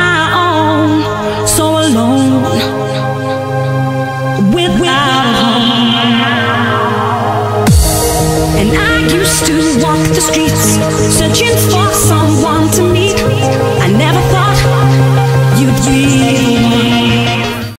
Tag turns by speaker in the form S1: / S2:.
S1: my own, so alone, without a home. And I used to walk the streets